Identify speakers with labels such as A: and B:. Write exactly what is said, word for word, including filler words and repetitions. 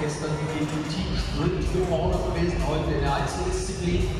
A: gestern im Team Sprint gewonnen gewesen, heute in der Einzeldisziplin.